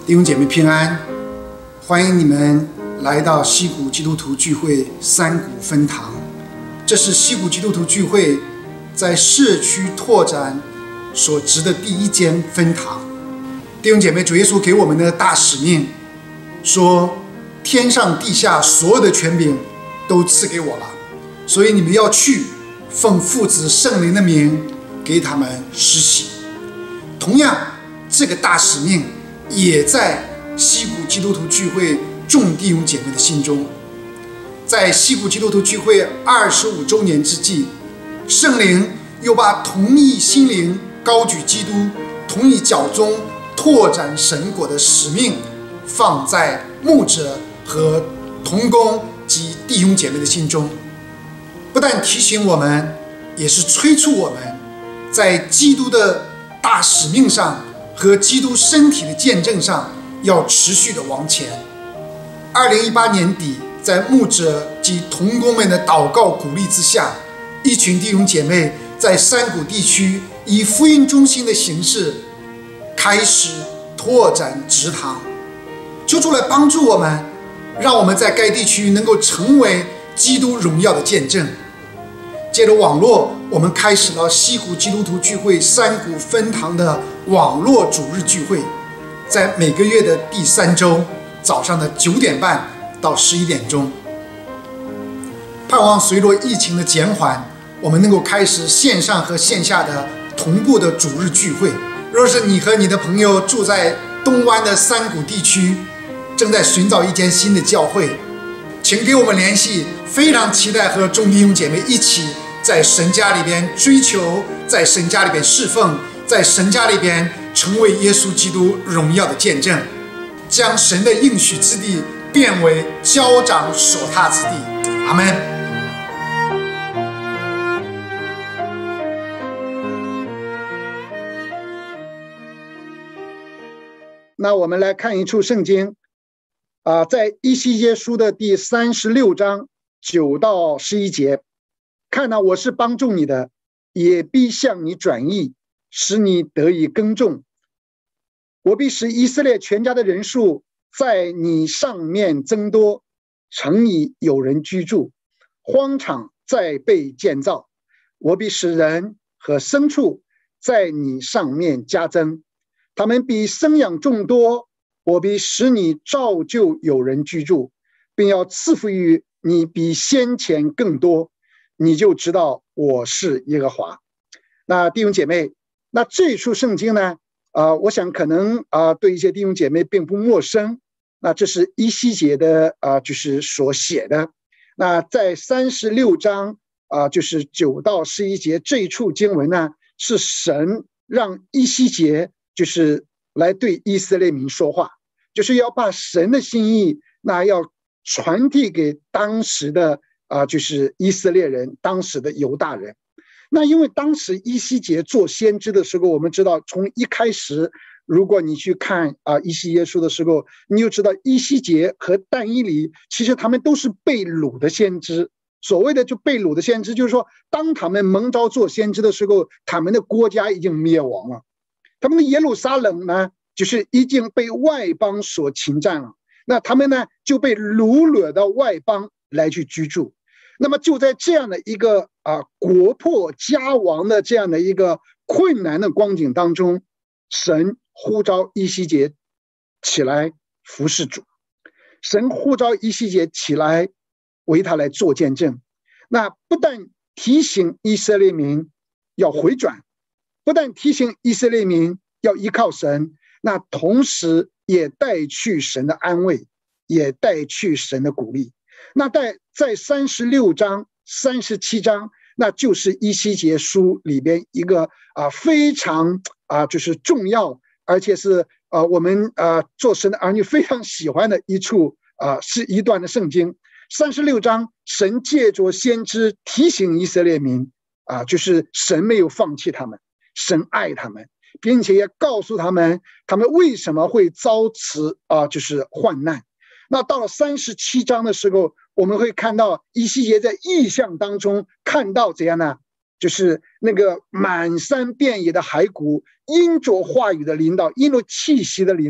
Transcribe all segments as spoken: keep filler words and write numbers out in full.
弟兄姐妹平安，欢迎你们来到溪谷基督徒聚会三谷分堂。这是溪谷基督徒聚会在社区拓展所植的第一间分堂。弟兄姐妹，主耶稣给我们的大使命说，天上地下所有的权柄都赐给我了，所以你们要去，奉父子圣灵的名给他们施洗。同样，这个大使命也在溪谷基督徒聚会众弟兄姐妹的心中。在溪谷基督徒聚会二十五周年之际，圣灵又把同一心灵高举基督、同一脚中拓展神国的使命放在牧者和同工及弟兄姐妹的心中，不但提醒我们，也是催促我们在基督的大使命上和基督身体的见证上要持续的往前。二零一八年底，在牧者及同工们的祷告鼓励之下，一群弟兄姐妹在山谷地区以福音中心的形式开始拓展职堂。求主来帮助我们，让我们在该地区能够成为基督荣耀的见证。借着网络，我们开始了溪谷基督徒聚会三谷分堂的网络主日聚会，在每个月的第三周早上的九点半到十一点钟。盼望随着疫情的减缓，我们能够开始线上和线下的同步的主日聚会。若是你和你的朋友住在东湾的山谷地区，正在寻找一间新的教会，请给我们联系，非常期待和众弟兄姐妹一起在神家里边追求，在神家里边侍奉，在神家里边成为耶稣基督荣耀的见证，将神的应许之地变为交掌所踏之地。阿们。 那我们来看一处圣经啊、呃，在以西结书的第三十六章九到十一节，看哪，我是帮助你的，也必向你转意，使你得以耕种。我必使以色列全家的人数在你上面增多，城里有人居住，荒场再被建造。我必使人和牲畜在你上面加增，他们比生养众多。我必使你照旧有人居住，并要赐福于你比先前更多，你就知道我是耶和华。那弟兄姐妹，那这一处圣经呢，呃，我想可能啊、呃，对一些弟兄姐妹并不陌生。那这是以西结的啊、呃，就是所写的。那在三十六章啊、呃，就是九到十一节这一处经文呢，是神让以西结就是来对以色列民说话，就是要把神的心意那要传递给当时的啊、呃，就是以色列人，当时的犹大人。那因为当时以西结做先知的时候，我们知道从一开始，如果你去看啊、呃、以西结书的时候，你就知道以西结和但以理其实他们都是被掳的先知。所谓的就被掳的先知，就是说当他们蒙召做先知的时候，他们的国家已经灭亡了，他们的耶路撒冷呢就是已经被外邦所侵占了，那他们呢就被掳掠到外邦来去居住。那么就在这样的一个啊国破家亡的这样的一个困难的光景当中，神呼召以西结起来服侍主，神呼召以西结起来为他来做见证。那不但提醒以色列民要回转，不但提醒以色列民要依靠神，那同时也带去神的安慰，也带去神的鼓励。那在在三十六章、三十七章，那就是以西结书里边一个啊非常啊就是重要，而且是啊我们啊做神的儿女非常喜欢的一处啊是一段的圣经。三十六章，神借着先知提醒以色列民啊，就是神没有放弃他们，神爱他们，并且也告诉他们他们为什么会遭此啊就是患难。那到了三十七章的时候，我们会看到以西结在异象当中看到怎样呢？就是那个满山遍野的骸骨，因着话语的领导，因着气息的领导，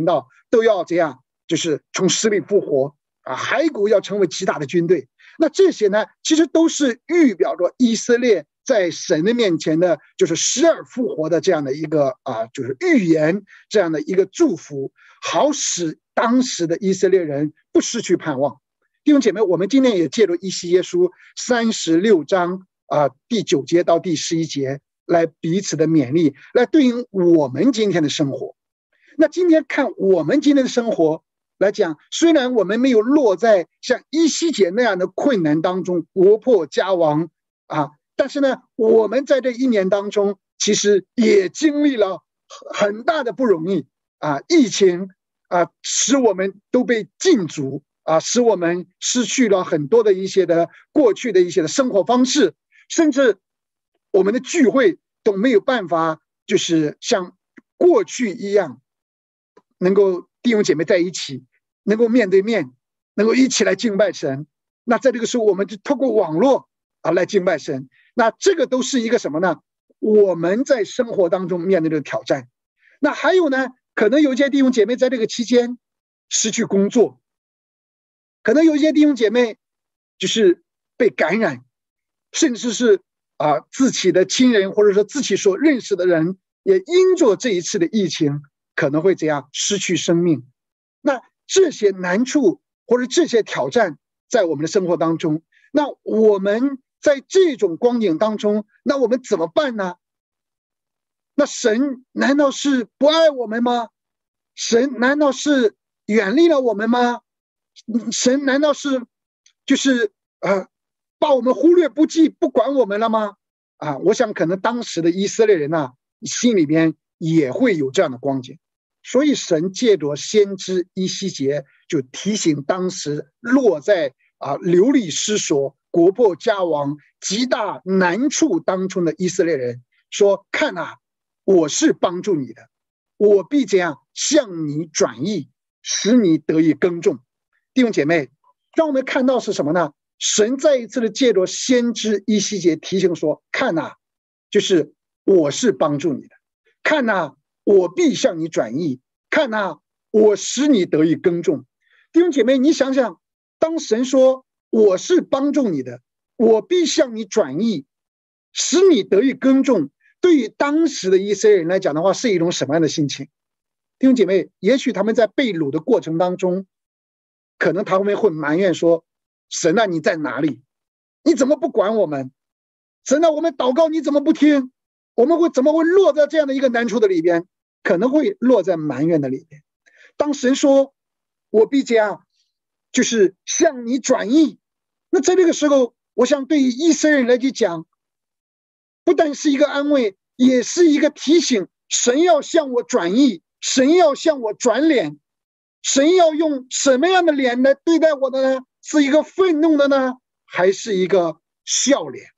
都要这样，就是从死里复活啊，骸骨要成为极大的军队。那这些呢，其实都是预表着以色列在神的面前呢，就是失而复活的这样的一个啊，就是预言，这样的一个祝福，好使当时的以色列人不失去盼望。弟兄姐妹，我们今天也借着以西结书三十六章啊第九节到第十一节来彼此的勉励，来对应我们今天的生活。那今天看我们今天的生活来讲，虽然我们没有落在像以西结那样的困难当中，国破家亡啊，但是呢，我们在这一年当中，其实也经历了很大的不容易啊，疫情啊，使我们都被禁足啊，使我们失去了很多的一些的过去的一些的生活方式，甚至我们的聚会都没有办法，就是像过去一样，能够弟兄姐妹在一起，能够面对面，能够一起来敬拜神。那在这个时候，我们就透过网络啊来敬拜神。那这个都是一个什么呢？我们在生活当中面对的挑战。那还有呢，可能有一些弟兄姐妹在这个期间失去工作，可能有一些弟兄姐妹就是被感染，甚至是啊自己的亲人或者说自己所认识的人，也因着这一次的疫情，可能会这样失去生命。那这些难处或者这些挑战在我们的生活当中，那我们在这种光景当中，那我们怎么办呢？那神难道是不爱我们吗？神难道是远离了我们吗？神难道是就是呃把我们忽略不计，不管我们了吗？啊，我想可能当时的以色列人啊，心里边也会有这样的光景。所以神借着先知以西结，就提醒当时落在啊流离失所、国破家亡、极大难处当中的以色列人说：“看啊，我是帮助你的，我必这样向你转意，使你得以耕种。”弟兄姐妹，让我们看到是什么呢？神再一次的借着先知以西结提醒说：“看啊，就是我是帮助你的，看啊，我必向你转意，看啊，我使你得以耕种。”弟兄姐妹，你想想，当神说我是帮助你的，我必向你转意，使你得以耕种，对于当时的以色列人来讲的话，是一种什么样的心情？弟兄姐妹，也许他们在被掳的过程当中，可能他们会埋怨说：“神啊，你在哪里？你怎么不管我们？神啊，我们祷告你怎么不听？我们会怎么会落在这样的一个难处的里边？可能会落在埋怨的里边。”当神说我必这样，就是向你转意，那在这个时候，我想对于以色列人来讲，不但是一个安慰，也是一个提醒。神要向我转意，神要向我转脸，神要用什么样的脸来对待我的呢？是一个愤怒的呢，还是一个笑脸？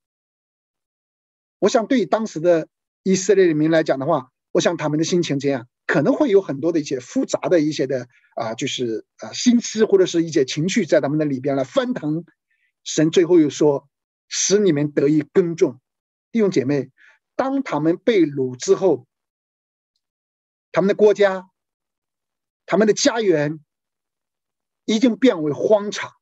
我想对于当时的以色列人民来讲的话，我想他们的心情这样，可能会有很多的一些复杂的一些的啊，就是啊心思或者是一些情绪在他们的里边来翻腾。神最后又说：“使你们得以耕种。”弟兄姐妹，当他们被掳之后，他们的国家、他们的家园已经变为荒场。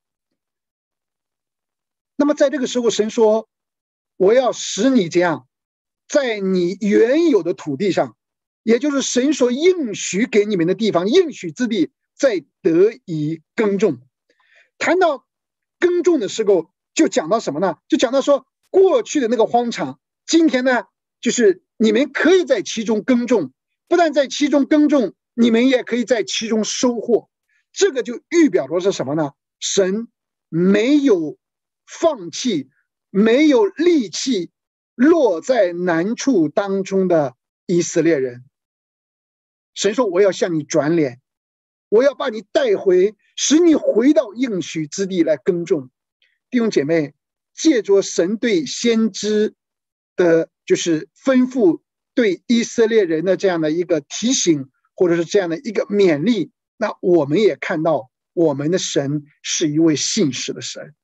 那么在这个时候，神说：“我要使你这样，在你原有的土地上，也就是神所应许给你们的地方，应许之地，再得以耕种。”谈到耕种的时候，就讲到什么呢？就讲到说，过去的那个荒场，今天呢，就是你们可以在其中耕种，不但在其中耕种，你们也可以在其中收获。这个就预表着是什么呢？神没有放弃，没有力气落在难处当中的以色列人。神说：“我要向你转脸，我要把你带回，使你回到应许之地来耕种。”弟兄姐妹，借着神对先知的就是吩咐，对以色列人的这样的一个提醒，或者是这样的一个勉励，那我们也看到我们的神是一位信实的神。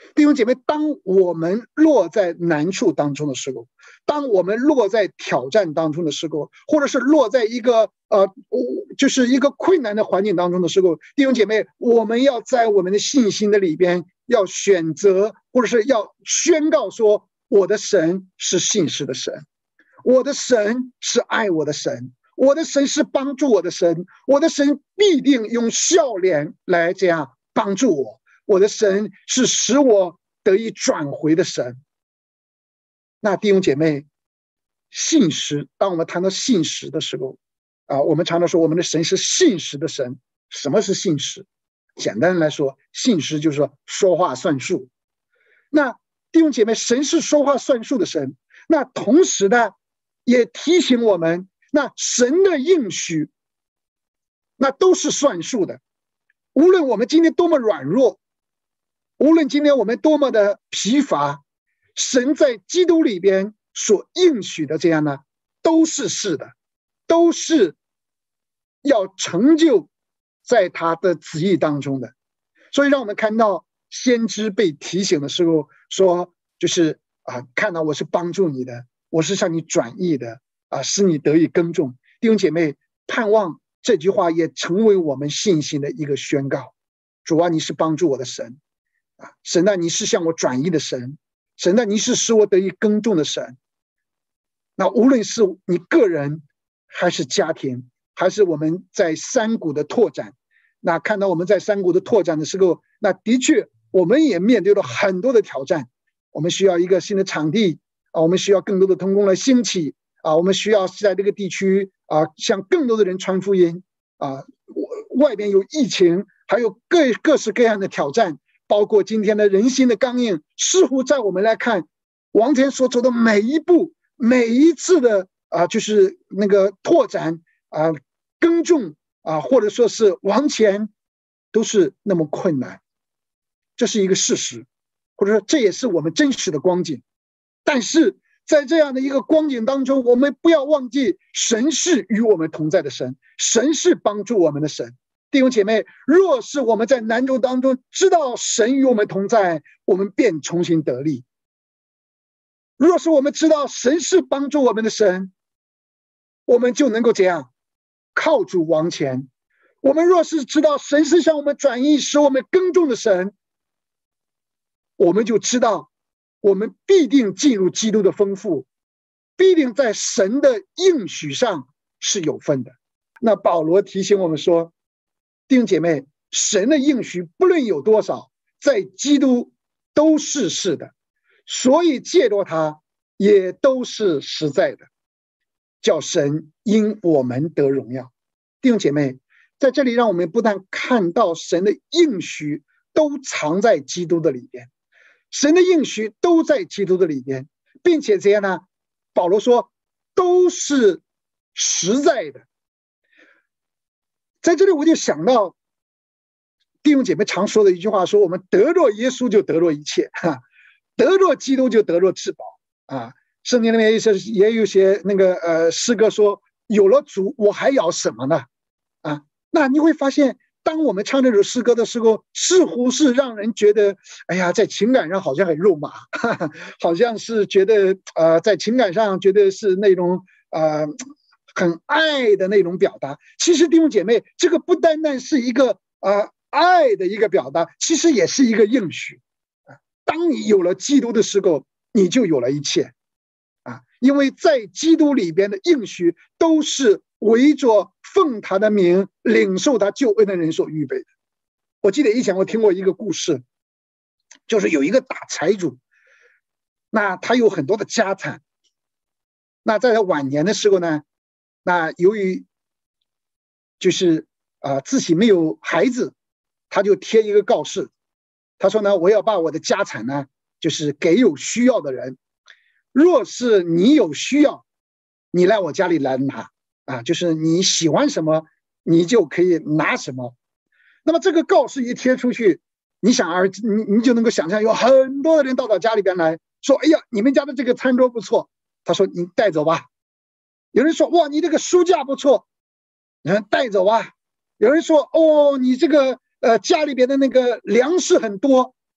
弟兄姐妹，当我们落在难处当中的时候，当我们落在挑战当中的时候，或者是落在一个呃，就是一个困难的环境当中的时候，弟兄姐妹，我们要在我们的信心的里边，要选择，或者是要宣告说，我的神是信实的神，我的神是爱我的神，我的神是帮助我的神，我的神必定用笑脸来这样帮助我，我的神是使我得以转回的神。那弟兄姐妹，信实，当我们谈到信实的时候啊，我们常常说我们的神是信实的神。什么是信实？简单的来说，信实就是说说话算数。那弟兄姐妹，神是说话算数的神，那同时呢也提醒我们，那神的应许那都是算数的。无论我们今天多么软弱，无论今天我们多么的疲乏，神在基督里边所应许的这样呢，都是是的，都是要成就在他的旨意当中的。所以让我们看到先知被提醒的时候说，就是啊，看到我是帮助你的，我是向你转意的啊，使你得以耕种。弟兄姐妹，盼望这句话也成为我们信心的一个宣告。主啊，你是帮助我的神啊，神啊，你是向我转意的神，神啊，你是使我得以耕种的神。那无论是你个人还是家庭，还是我们在山谷的拓展，那看到我们在山谷的拓展的时候，那的确我们也面对了很多的挑战。我们需要一个新的场地啊，我们需要更多的同工来兴起啊，我们需要在这个地区啊向更多的人传福音啊。外边有疫情，还有各各式各样的挑战，包括今天的人心的刚硬，似乎在我们来看，王天所走的每一步，每一次的啊，就是那个拓展啊、耕种啊，或者说是往前，都是那么困难。这是一个事实，或者说这也是我们真实的光景。但是在这样的一个光景当中，我们不要忘记，神是与我们同在的神，神是帮助我们的神。弟兄姐妹，若是我们在难处当中知道神与我们同在，我们便重新得力。若是我们知道神是帮助我们的神，我们就能够这样靠主往前。我们若是知道神是向我们转意，使我们耕种的神，我们就知道我们必定进入基督的丰富，必定在神的应许上是有份的。那保罗提醒我们说，弟兄姐妹，神的应许不论有多少，在基督都是是的，所以借着他也都是实在的，叫神因我们得荣耀。弟兄姐妹，在这里让我们不但看到神的应许都藏在基督的里边，神的应许都在基督的里边，并且这样呢，保罗说都是实在的。在这里我就想到弟兄姐妹常说的一句话，说我们得着耶稣就得着一切，得着基督就得着至宝啊。圣经里面也有些那个呃诗歌说，有了主我还要什么呢啊？那你会发现，当我们唱这首诗歌的时候，似乎是让人觉得，哎呀，在情感上好像很肉麻，哈哈，好像是觉得呃，在情感上觉得是那种呃很爱的那种表达。其实弟兄姐妹，这个不单单是一个呃爱的一个表达，其实也是一个应许啊。当你有了基督的时候，你就有了一切啊，因为在基督里边的应许都是围着奉他的名领受他救恩的人所预备的。我记得以前我听过一个故事，就是有一个大财主，那他有很多的家产，那在他晚年的时候呢，那由于就是呃自己没有孩子，他就贴一个告示，他说呢，我要把我的家产呢，就是给有需要的人，若是你有需要，你来我家里来拿啊，就是你喜欢什么，你就可以拿什么。那么这个告示一贴出去，你想而你你就能够想象，有很多的人到到家里边来说，哎呀，你们家的这个餐桌不错，他说你带走吧。有人说，哇，你这个书架不错，你看带走吧。有人说，哦，你这个呃家里边的那个粮食很多，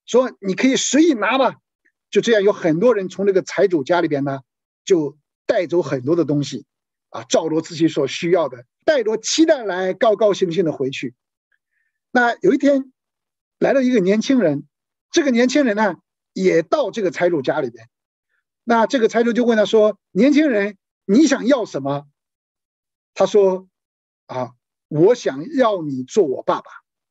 说你可以随意拿吧。就这样，有很多人从这个财主家里边呢，就带走很多的东西啊，照着自己所需要的，带着期待来，高高兴兴的回去。那有一天来了一个年轻人，这个年轻人呢也到这个财主家里边。那这个财主就问他说：“年轻人，你想要什么？”他说：“啊，我想要你做我爸爸。”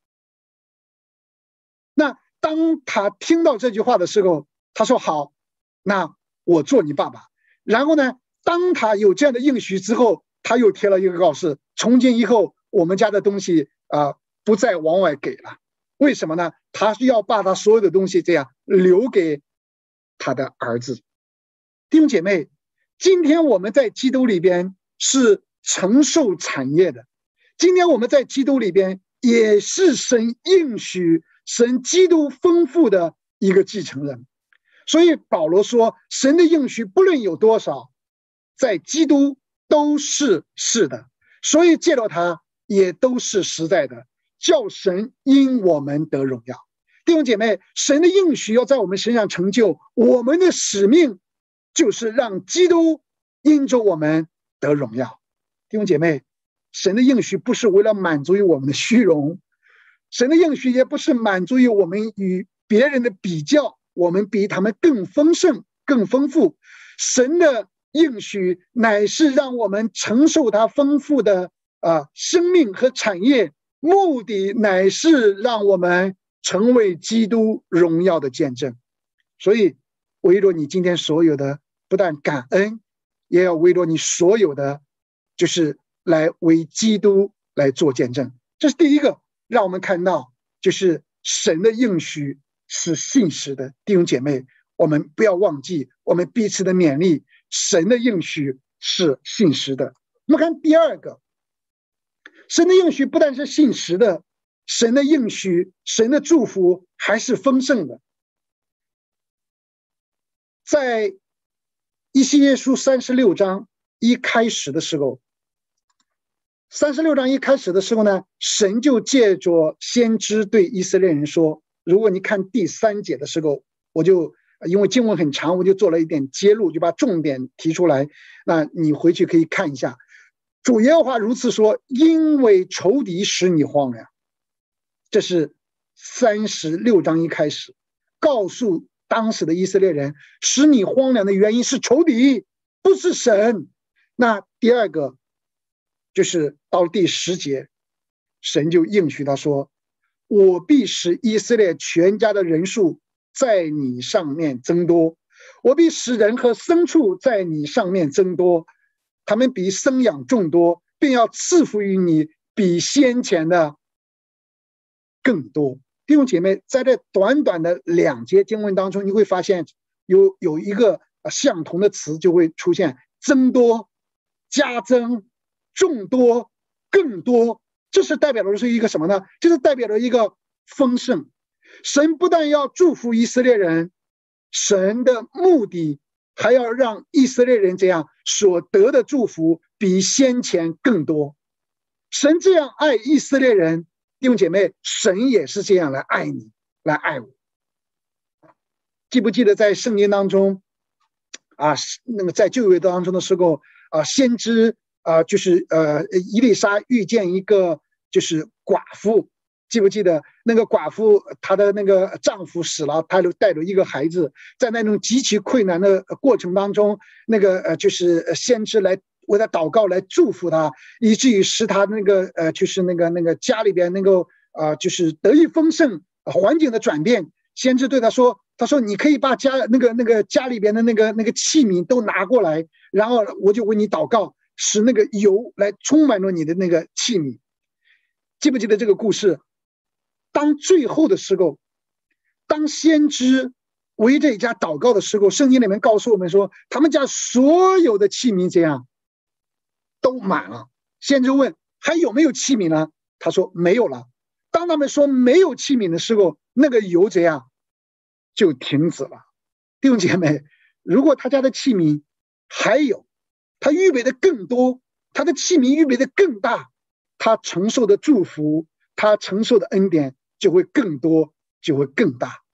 那当他听到这句话的时候，他说：“好，那我做你爸爸。”然后呢，当他有这样的应许之后，他又贴了一个告示：从今以后，我们家的东西啊、呃、不再往外给了。为什么呢？他是要把他所有的东西这样留给他的儿子。弟兄姐妹，今天我们在基督里边是承受产业的，今天我们在基督里边也是神应许、神基督丰富的一个继承人。所以保罗说，神的应许不论有多少，在基督都是是的，所以借着他也都是实在的，叫神因我们得荣耀。弟兄姐妹，神的应许要在我们身上成就，我们的使命就是让基督因着我们得荣耀。弟兄姐妹，神的应许不是为了满足于我们的虚荣，神的应许也不是满足于我们与别人的比较，我们比他们更丰盛更丰富。神的应许乃是让我们承受他丰富的啊生命和产业，目的乃是让我们成为基督荣耀的见证。所以为着你今天所有的，不但感恩，也要为着你所有的，就是来为基督来做见证。这是第一个，让我们看到就是神的应许是信实的。弟兄姐妹，我们不要忘记，我们彼此的勉励，神的应许是信实的。我们看第二个，神的应许不但是信实的，神的应许，神的祝福还是丰盛的。在以西结书三十六章一开始的时候，三十六章一开始的时候呢，神就借着先知对以色列人说，如果你看第三节的时候，我就因为经文很长，我就做了一点揭露，就把重点提出来，那你回去可以看一下。主耶和华如此说，因为仇敌使你荒凉。这是三十六章一开始告诉当时的以色列人，使你荒凉的原因是仇敌，不是神。那第二个就是到第十节，神就应许他说，我必使以色列全家的人数在你上面增多，我必使人和牲畜在你上面增多，他们比生养众多，并要赐福于你，比先前的更多。弟兄姐妹，在这短短的两节经文当中，你会发现有有一个相同的词就会出现：增多、加增、众多、更多。这是代表的是一个什么呢？这是代表着一个丰盛。神不但要祝福以色列人，神的目的还要让以色列人这样所得的祝福比先前更多。神这样爱以色列人，弟兄姐妹，神也是这样来爱你，来爱我。记不记得在圣经当中啊，那个在旧约当中的时候啊，先知啊，就是呃，以利沙遇见一个就是寡妇，记不记得那个寡妇她的那个丈夫死了，她就带着一个孩子，在那种极其困难的过程当中，那个呃就是先知来为他祷告，来祝福他，以至于使他那个呃就是那个那个家里边那个啊、呃、就是得益丰盛，环境的转变。先知对他说，他说你可以把家那个那个家里边的那个那个器皿都拿过来，然后我就为你祷告，使那个油来充满了你的那个器皿。记不记得这个故事？当最后的时候，当先知为这一家祷告的时候，圣经里面告诉我们说，他们家所有的器皿这样都满了。先知问还有没有器皿呢？他说没有了。当他们说没有器皿的时候，那个油这样就停止了。弟兄姐妹，如果他家的器皿还有，他预备的更多，他的器皿预备的更大，他承受的祝福，他承受的恩典就会更多，就会更大。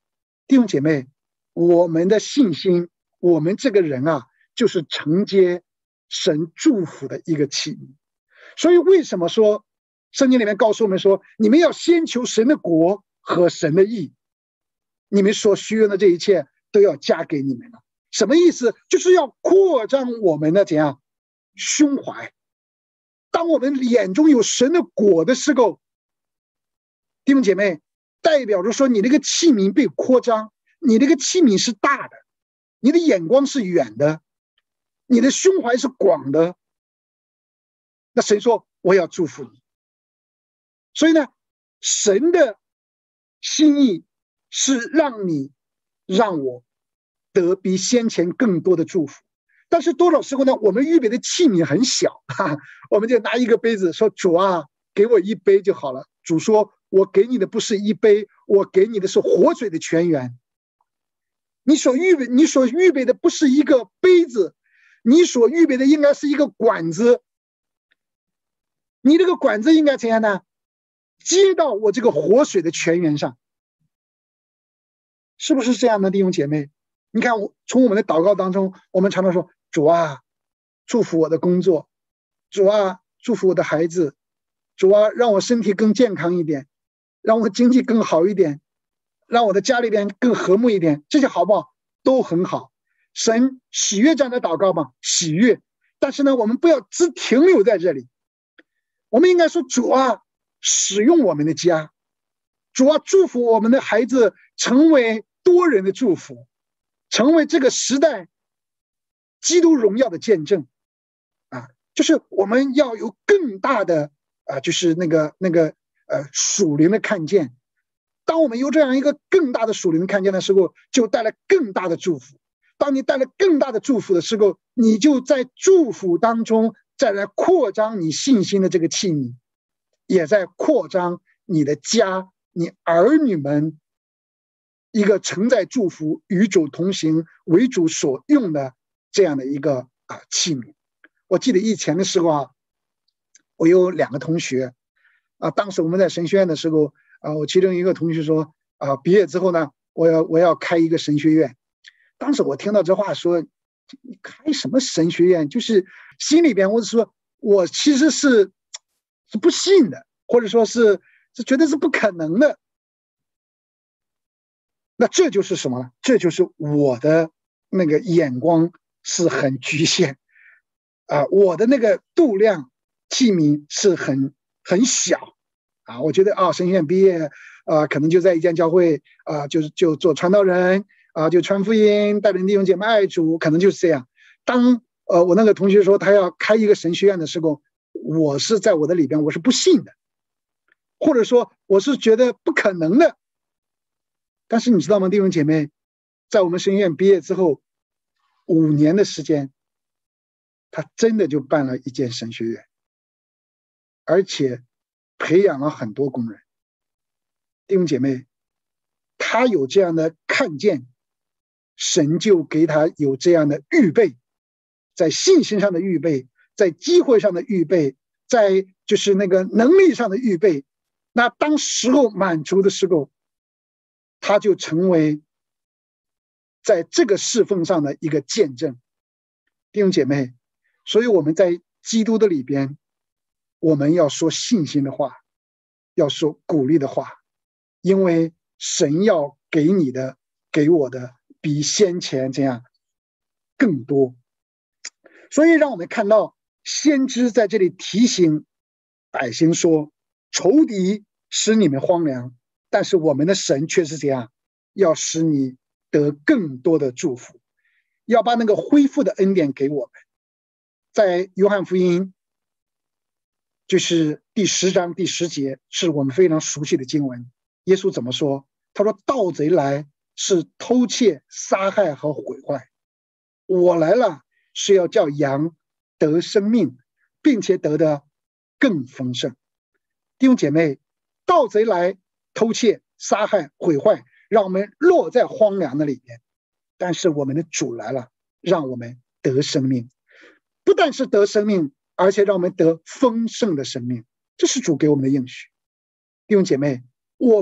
弟兄姐妹，我们的信心，我们这个人啊，就是承接神祝福的一个器皿。所以为什么说圣经里面告诉我们说，你们要先求神的国和神的义，你们所需要的这一切都要加给你们了。什么意思？就是要扩张我们的怎样胸怀。当我们眼中有神的果的时候，弟兄姐妹，代表着说你那个器皿被扩张，你那个器皿是大的，你的眼光是远的，你的胸怀是广的。那神说我要祝福你。所以呢，神的心意是让你让我得比先前更多的祝福。但是多少时候呢，我们预备的器皿很小，哈哈，我们就拿一个杯子说，主啊，给我一杯就好了。主说，我给你的不是一杯，我给你的是活水的泉源。你所预备你所预备的不是一个杯子，你所预备的应该是一个管子。你这个管子应该怎样呢？接到我这个活水的泉源上。是不是这样的，弟兄姐妹？你看，从我们的祷告当中，我们常常说，主啊，祝福我的工作，主啊，祝福我的孩子，主啊，让我身体更健康一点，让我经济更好一点，让我的家里边更和睦一点，这些好不好？都很好。神喜悦这样的祷告吗？喜悦。但是呢，我们不要只停留在这里，我们应该说，主啊，使用我们的家，主啊，祝福我们的孩子成为多人的祝福，成为这个时代基督荣耀的见证啊！就是我们要有更大的啊，就是那个那个呃属灵的看见。当我们有这样一个更大的属灵的看见的时候，就带来更大的祝福。当你带来更大的祝福的时候，你就在祝福当中再来扩张你信心的这个器皿，也在扩张你的家，你儿女们一个承载祝福、与主同行、为主所用的这样的一个啊器皿。我记得以前的时候啊，我有两个同学啊，当时我们在神学院的时候啊，我其中一个同学说啊，毕业之后呢，我要我要开一个神学院。当时我听到这话说，你开什么神学院？就是心里边我是说，我其实是是不信的，或者说是是觉得是不可能的。那这就是什么呢？这就是我的那个眼光是很局限啊，我的那个度量器皿是很很小啊。我觉得啊，神学院毕业啊，可能就在一间教会啊，就是就做传道人啊，就传福音，带领弟兄姐妹爱主，可能就是这样。当呃我那个同学说他要开一个神学院的时候，我是在我的里边我是不信的，或者说我是觉得不可能的。但是你知道吗，弟兄姐妹，在我们神学院毕业之后五年的时间，他真的就办了一间神学院，而且培养了很多工人。弟兄姐妹，他有这样的看见，神就给他有这样的预备，在信心上的预备，在机会上的预备，在就是那个能力上的预备。那当时候满足的时候，他就成为在这个侍奉上的一个见证。弟兄姐妹，所以我们在基督的里边，我们要说信心的话，要说鼓励的话，因为神要给你的给我的比先前这样更多。所以让我们看到先知在这里提醒百姓说，仇敌使你们荒凉，但是我们的神却是这样，要使你得更多的祝福，要把那个恢复的恩典给我们。在约翰福音就是第十章第十节，是我们非常熟悉的经文。耶稣怎么说？他说，盗贼来是偷窃杀害和毁坏，我来了是要叫羊得生命，并且得的更丰盛。弟兄姐妹，盗贼来偷窃杀害毁坏，让我们落在荒凉的里面，但是我们的主来了，让我们得生命，不但是得生命，而且让我们得丰盛的生命，这是主给我们的应许。弟兄姐妹，我们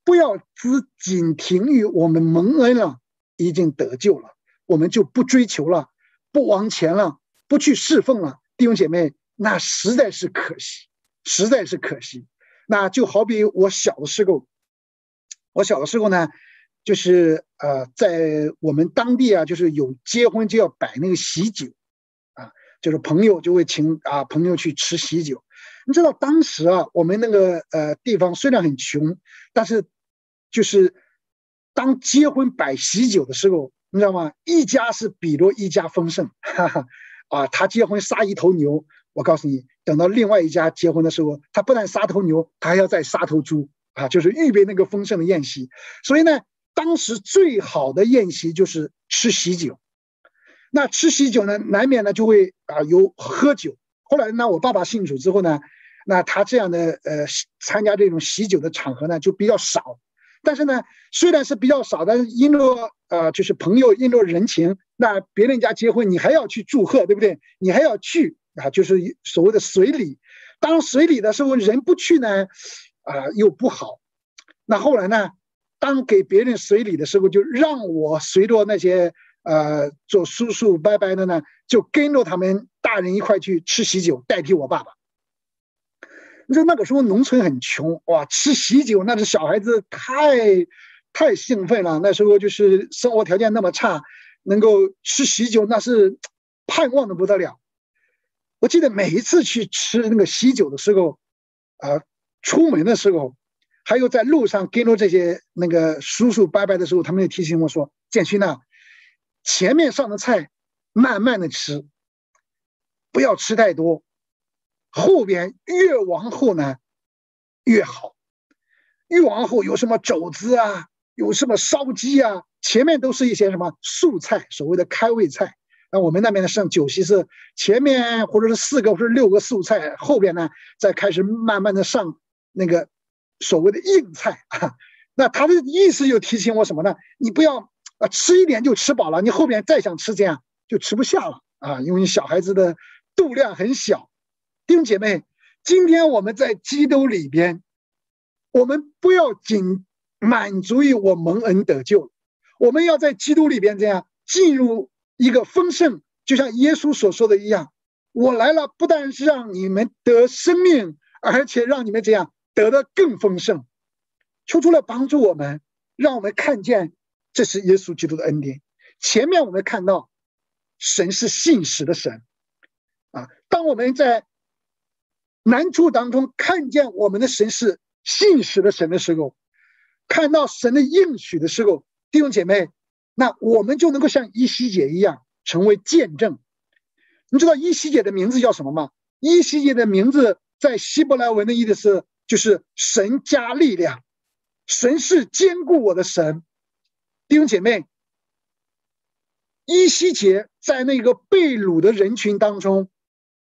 不要只仅停于我们蒙恩了，已经得救了，我们就不追求了，不往前了，不去侍奉了。弟兄姐妹，那实在是可惜，实在是可惜。那就好比我小的时候，我小的时候呢，就是呃，在我们当地啊，就是有结婚就要摆那个喜酒啊，就是朋友就会请啊朋友去吃喜酒。你知道当时啊，我们那个呃地方虽然很穷，但是就是当结婚摆喜酒的时候，你知道吗？一家是比着一家丰盛，哈哈啊，他结婚杀一头牛，我告诉你，等到另外一家结婚的时候，他不但杀头牛，他还要再杀头猪啊，就是预备那个丰盛的宴席。所以呢，当时最好的宴席就是吃喜酒。那吃喜酒呢，难免呢就会啊有喝酒。后来呢，我爸爸信主之后呢，那他这样的呃参加这种喜酒的场合呢就比较少。但是呢，虽然是比较少，但是因着呃就是朋友因着人情，那别人家结婚你还要去祝贺，对不对？你还要去啊，就是所谓的随礼。当随礼的时候人不去呢，啊又不好。那后来呢，当给别人随礼的时候，就让我随着那些呃做叔叔伯伯的呢，就跟着他们大人一块去吃喜酒，代替我爸爸。你说那个时候农村很穷，哇，吃喜酒那是小孩子太太兴奋了。那时候就是生活条件那么差，能够吃喜酒那是盼望的不得了。我记得每一次去吃那个喜酒的时候，啊、呃，出门的时候，还有在路上跟着这些那个叔叔伯伯的时候，他们就提醒我说：“建勋呐，前面上的菜慢慢的吃，不要吃太多。后边越往后呢越好，越往后有什么肘子啊，有什么烧鸡啊，前面都是一些什么素菜，所谓的开胃菜。那我们那边的上酒席是前面或者是四个或者六个素菜，后边呢再开始慢慢的上那个所谓的硬菜啊。那他的意思就提醒我什么呢？你不要啊吃一点就吃饱了，你后边再想吃这样就吃不下了啊，因为小孩子的度量很小。弟兄姐妹，今天我们在基督里边，我们不要仅满足于我蒙恩得救，我们要在基督里边这样进入一个丰盛，就像耶稣所说的一样，我来了不但是让你们得生命，而且让你们这样得的更丰盛。求主来帮助我们，让我们看见这是耶稣基督的恩典。前面我们看到神是信实的神啊，当我们在难处当中看见我们的神是信实的神的时候，看到神的应许的时候，弟兄姐妹，那我们就能够像伊西结一样成为见证。你知道伊西结的名字叫什么吗？伊西结的名字在希伯来文的意思是就是神加力量，神是坚固我的神。弟兄姐妹，伊西结在那个被掳的人群当中，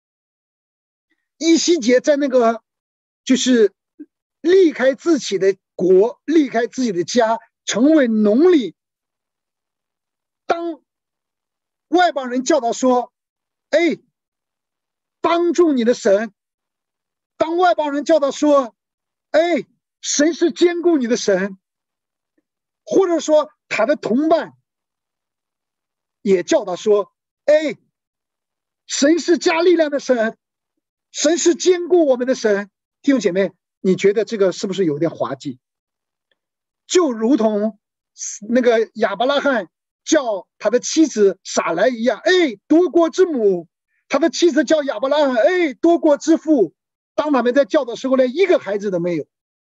伊西结在那个就是离开自己的国，离开自己的家，成为奴隶。当外邦人叫他说：“哎，帮助你的神。”当外邦人叫他说：“哎，神是坚固你的神。”或者说他的同伴也叫他说：“哎，神是加力量的神。”神是坚固我们的神。弟兄姐妹，你觉得这个是不是有点滑稽？就如同那个亚伯拉罕叫他的妻子撒莱一样，哎，多国之母。他的妻子叫亚伯拉罕，哎，多国之父。当他们在叫的时候，连一个孩子都没有。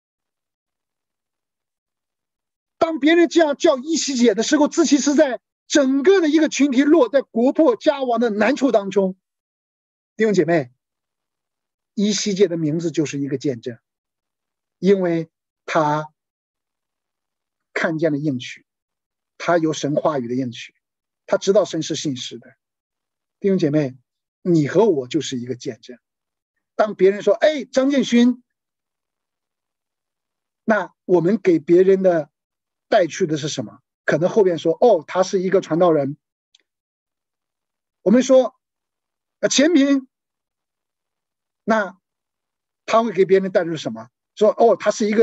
当别人这样叫伊西结的时候，自己是在整个的一个群体落在国破家亡的难处当中。弟兄姐妹，伊西结的名字就是一个见证，因为他看见了应许，他有神话语的应许，他知道神是信实的。弟兄姐妹，你和我就是一个见证。当别人说：“哎，张建勋”，那我们给别人的带去的是什么？可能后边说：“哦，他是一个传道人。”我们说：“呃，钱平”，那他会给别人带入什么？说：“哦，他是一个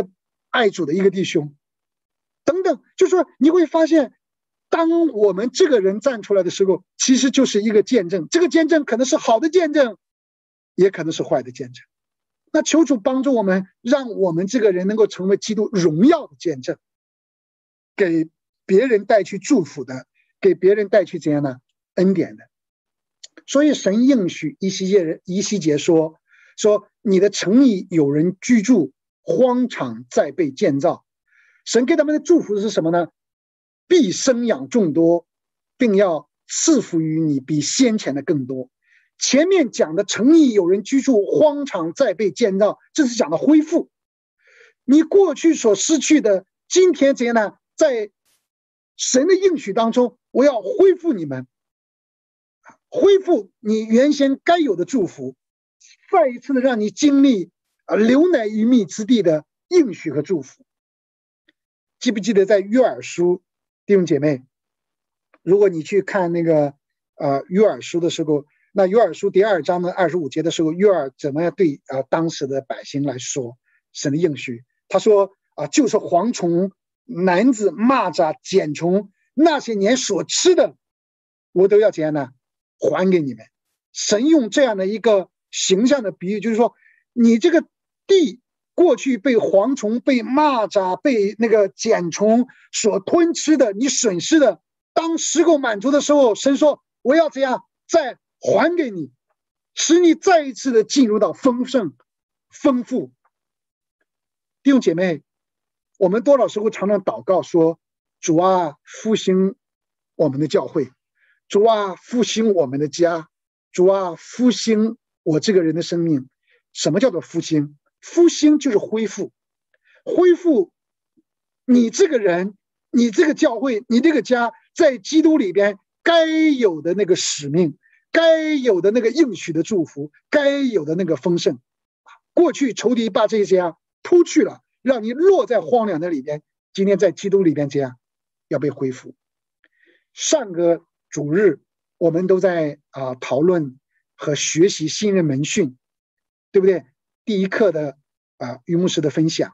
爱主的一个弟兄，等等，就是说你会发现，当我们这个人站出来的时候，其实就是一个见证。这个见证可能是好的见证，也可能是坏的见证。那求主帮助我们，让我们这个人能够成为基督荣耀的见证，给别人带去祝福的，给别人带去怎样的恩典的。所以神应许以西结人以西结说说你的城里有人居住，荒场再被建造。神给他们的祝福是什么呢？必生养众多，并要赐福于你比先前的更多。前面讲的城里有人居住，荒场再被建造，这是讲的恢复。你过去所失去的，今天怎样呢？在神的应许当中，我要恢复你们，恢复你原先该有的祝福，再一次的让你经历啊流奶与蜜之地的应许和祝福。记不记得在约珥书，弟兄姐妹，如果你去看那个呃约珥书的时候，那约珥书第二章的二十五节的时候，约珥怎么样对啊、呃、当时的百姓来说神的应许？他说啊、呃，就是蝗虫、男子、蚂蚱、茧虫，那些年所吃的，我都要怎样呢？还给你们。神用这样的一个形象的比喻，就是说，你这个地过去被蝗虫、被蚂蚱、被那个茧虫所吞吃的，你损失的，当时候满足的时候，神说我要怎样再还给你，使你再一次的进入到丰盛、丰富。弟兄姐妹，我们多少时候常常祷告说：主啊，复兴我们的教会；主啊，复兴我们的家；主啊，复兴我这个人的生命。什么叫做复兴？复兴就是恢复，恢复你这个人，你这个教会，你这个家，在基督里边该有的那个使命，该有的那个应许的祝福，该有的那个丰盛。过去仇敌把这些啊突去了，让你落在荒凉的里边，今天在基督里边这样要被恢复。上个主日我们都在啊讨论和学习新人门训，对不对？第一课的啊于牧师的分享，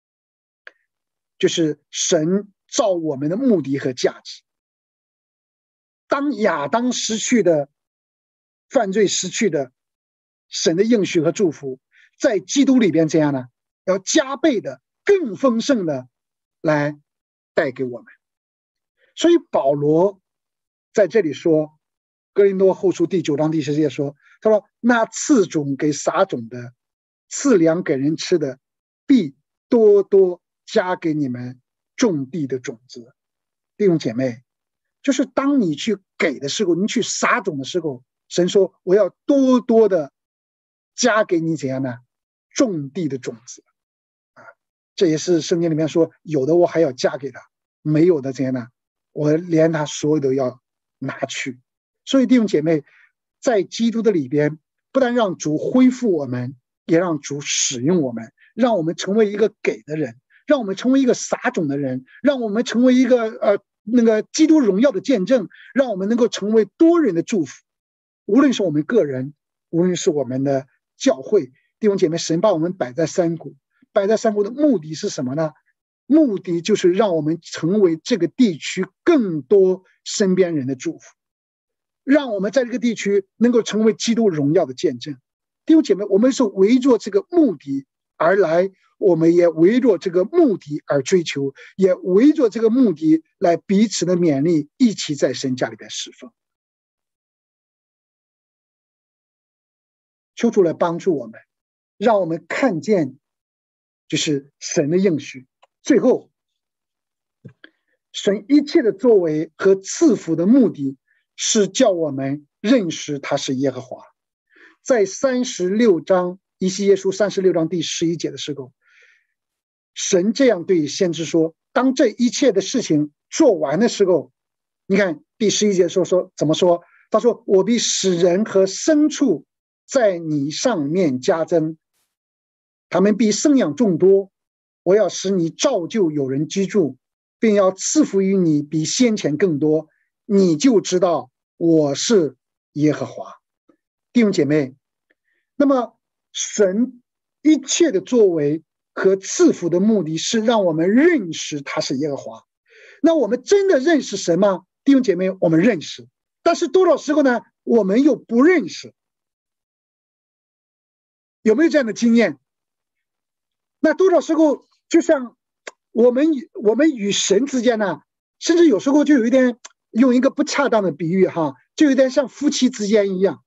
就是神造我们的目的和价值。当亚当失去的犯罪失去的神的应许和祝福，在基督里边这样呢，要加倍的更丰盛的来带给我们。所以保罗在这里说，哥林多后书第九章第十节说，他说那赐种给撒种的，赐粮给人吃的，必多多加给你们种地的种子。弟兄姐妹，就是当你去给的时候，你去撒种的时候，神说我要多多的加给你怎样呢？种地的种子啊，这也是圣经里面说，有的我还要加给他，没有的怎样呢？我连他所有都要拿去。所以弟兄姐妹，在基督的里边，不但让主恢复我们，也让主使用我们，让我们成为一个给的人，让我们成为一个撒种的人，让我们成为一个呃那个基督荣耀的见证，让我们能够成为多人的祝福。无论是我们个人，无论是我们的教会，弟兄姐妹，神把我们摆在山谷，摆在山谷的目的是什么呢？目的就是让我们成为这个地区更多身边人的祝福，让我们在这个地区能够成为基督荣耀的见证。弟兄姐妹，我们是围着这个目的而来，我们也围着这个目的而追求，也围着这个目的来彼此的勉励，一起在神家里边侍奉。求主来帮助我们，让我们看见就是神的应许。最后，神一切的作为和赐福的目的是叫我们认识他是耶和华。在三十六章以西结书三十六章第十一节的时候，神这样对先知说，当这一切的事情做完的时候，你看第十一节说说怎么说？他说我必使人和牲畜在你上面加增，他们必生养众多，我要使你照旧有人居住，并要赐福于你比先前更多，你就知道我是耶和华。弟兄姐妹，那么神一切的作为和赐福的目的是让我们认识他是耶和华。那我们真的认识神吗？弟兄姐妹，我们认识，但是多少时候呢，我们又不认识。有没有这样的经验？那多少时候就像我们我们与神之间呢，甚至有时候就有一点，用一个不恰当的比喻哈，就有点像夫妻之间一样。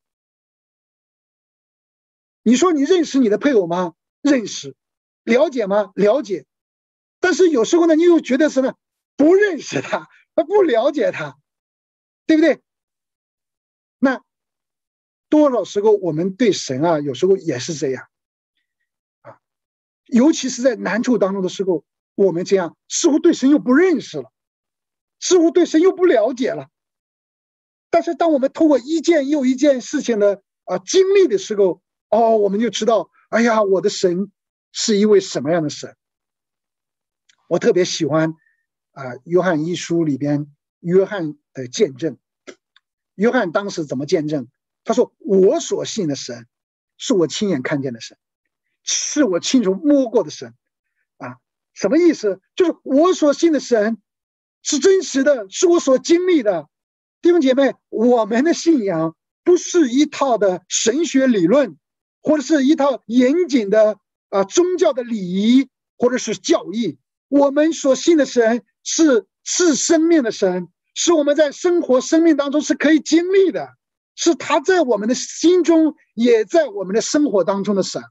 你说你认识你的配偶吗？认识。了解吗？了解。但是有时候呢，你又觉得是呢，不认识他，不了解他，对不对？那多少时候我们对神啊，有时候也是这样啊，尤其是在难处当中的时候，我们这样似乎对神又不认识了，似乎对神又不了解了。但是当我们通过一件又一件事情的啊经历的时候，哦，我们就知道，哎呀，我的神是一位什么样的神。我特别喜欢啊，约翰一书里边约翰的见证。约翰当时怎么见证？他说：“我所信的神，是我亲眼看见的神，是我亲手摸过的神。”啊，什么意思？就是我所信的神是真实的，是我所经历的。弟兄姐妹，我们的信仰不是一套的神学理论，或者是一套严谨的啊宗教的礼仪，或者是教义。我们所信的神是是生命的神，是我们在生活生命当中是可以经历的，是他在我们的心中，也在我们的生活当中的神。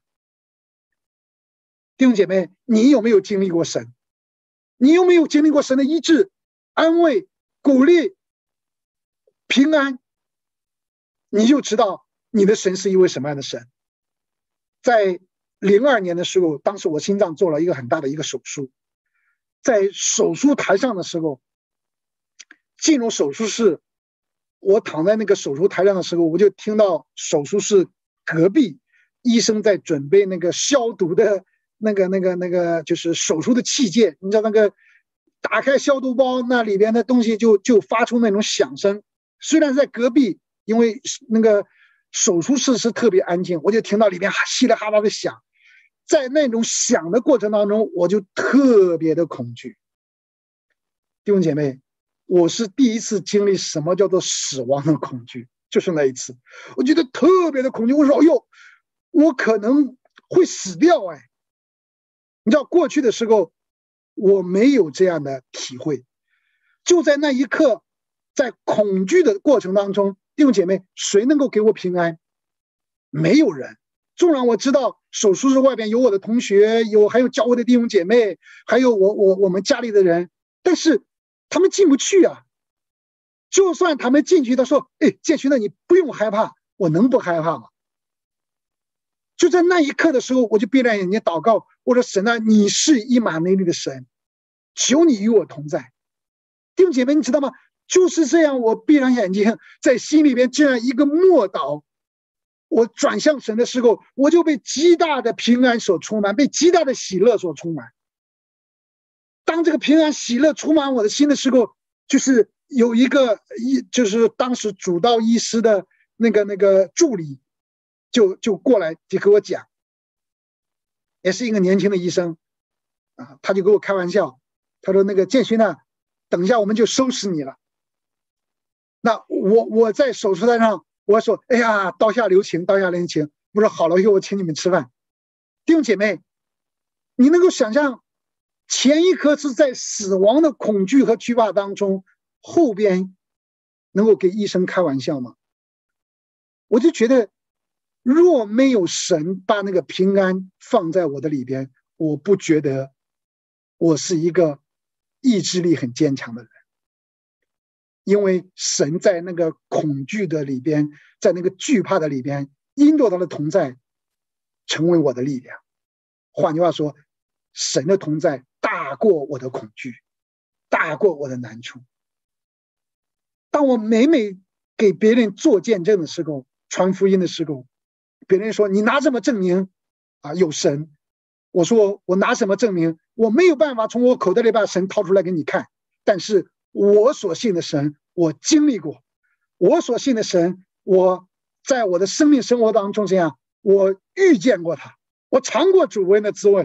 弟兄姐妹，你有没有经历过神？你有没有经历过神的医治、安慰、鼓励、平安？你就知道你的神是一位什么样的神。在零二年的时候，当时我心脏做了一个很大的一个手术，在手术台上的时候，进入手术室，我躺在那个手术台上的时候，我就听到手术室隔壁医生在准备那个消毒的那个那个那个就是手术的器械，你知道那个打开消毒包，那里边的东西就就发出那种响声。虽然在隔壁，因为那个手术室是特别安静，我就听到里边稀里哗啦的响。在那种响的过程当中，我就特别的恐惧。弟兄姐妹，我是第一次经历什么叫做死亡的恐惧，就是那一次，我觉得特别的恐惧。我说：“哎呦，我可能会死掉！”哎，你知道，过去的时候我没有这样的体会，就在那一刻，在恐惧的过程当中，弟兄姐妹，谁能够给我平安？没有人。纵然我知道手术室外边有我的同学，有还有教会的弟兄姐妹，还有我我我们家里的人，但是他们进不去啊。就算他们进去，他说：“哎，建勋，那你不用害怕。”我能不害怕吗？就在那一刻的时候，我就闭上眼睛祷告，我说：“神啊，你是以马内利的神，求你与我同在。”弟兄姐妹，你知道吗？就是这样，我闭上眼睛，在心里边这样一个默祷。我转向神的时候，我就被极大的平安所充满，被极大的喜乐所充满。当这个平安喜乐充满我的心的时候，就是有一个医，就是当时主刀医师的那个那个助理，就就过来就给我讲，也是一个年轻的医生啊，他就给我开玩笑，他说：“那个建勋呢，等一下我们就收拾你了。”那我我在手术台上。我说：“哎呀，刀下留情，刀下留情。”我说：“好了，以后我请你们吃饭。”弟兄姐妹，你能够想象，前一刻是在死亡的恐惧和惧怕当中，后边能够给医生开玩笑吗？我就觉得，若没有神把那个平安放在我的里边，我不觉得我是一个意志力很坚强的人。因为神在那个恐惧的里边，在那个惧怕的里边，因着他的同在，成为我的力量。换句话说，神的同在大过我的恐惧，大过我的难处。当我每每给别人做见证的时候，传福音的时候，别人说：“你拿什么证明啊有神？”我说：“我拿什么证明？我没有办法从我口袋里把神掏出来给你看，但是我所信的神，我经历过；我所信的神，我在我的生命生活当中这样，我遇见过他，我尝过主恩的滋味，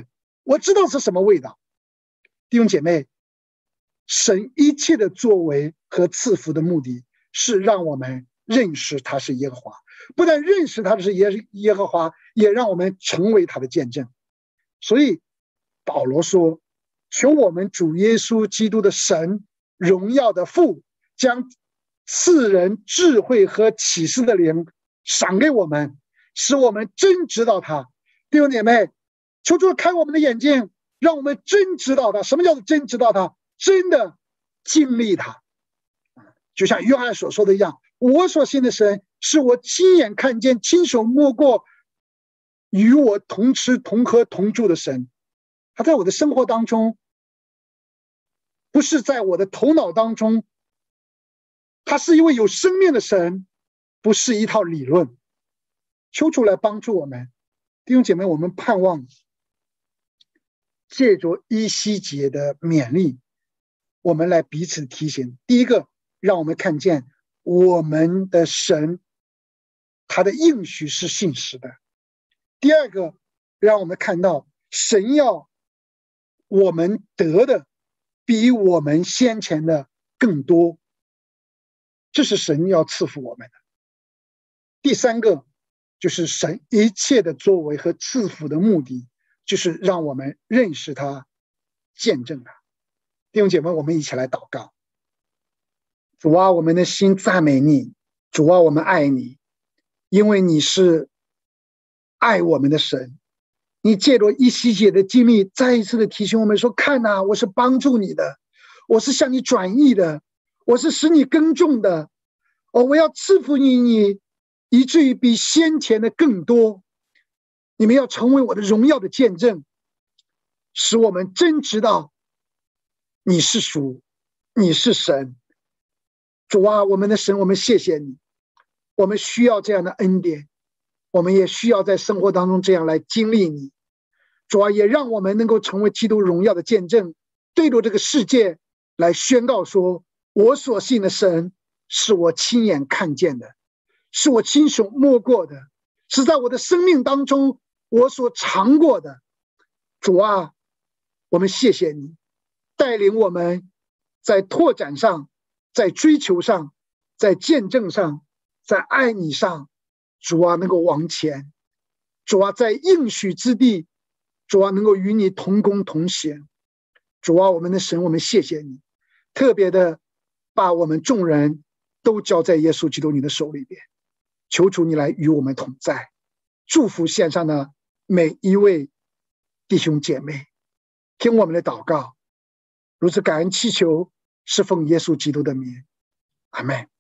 我知道是什么味道。弟兄姐妹，神一切的作为和赐福的目的是让我们认识他是耶和华，不但认识他是耶耶和华，也让我们成为他的见证。所以保罗说，求我们主耶稣基督的神，荣耀的父，将赐人智慧和启示的灵赏给我们，使我们真知道他。弟兄姐妹，求主开我们的眼睛，让我们真知道他。什么叫做真知道他？真的经历他。就像约翰所说的一样，我所信的神是我亲眼看见、亲手摸过、与我同吃同喝同住的神。他在我的生活当中，不是在我的头脑当中，他是一位有生命的神，不是一套理论。求主来帮助我们。弟兄姐妹，我们盼望借着依西结的勉励，我们来彼此提醒。第一个，让我们看见我们的神，他的应许是信实的。第二个，让我们看到神要我们得的比我们先前的更多，这是神要赐福我们的。第三个，就是神一切的作为和赐福的目的，就是让我们认识他，见证他。弟兄姐妹，我们一起来祷告。主啊，我们的心赞美你，主啊，我们爱你，因为你是爱我们的神。你借着一西结的经历，再一次的提醒我们说，看啊，我是帮助你的，我是向你转移的，我是使你耕种的，哦，我要赐福于你，以至于比先前的更多。你们要成为我的荣耀的见证，使我们真知道你是主，你是神。主啊，我们的神，我们谢谢你，我们需要这样的恩典，我们也需要在生活当中这样来经历你。主啊，也让我们能够成为基督荣耀的见证，对着这个世界来宣告说，我所信的神是我亲眼看见的，是我亲手摸过的，是在我的生命当中我所尝过的。主啊，我们谢谢你带领我们在拓展上，在追求上，在见证上，在爱你上，主啊，能够往前。主啊，在应许之地，主啊，能够与你同工同行。主啊，我们的神，我们谢谢你，特别的把我们众人都交在耶稣基督你的手里边。求主你来与我们同在，祝福线上的每一位弟兄姐妹，听我们的祷告，如此感恩祈求，是奉耶稣基督的名，阿们。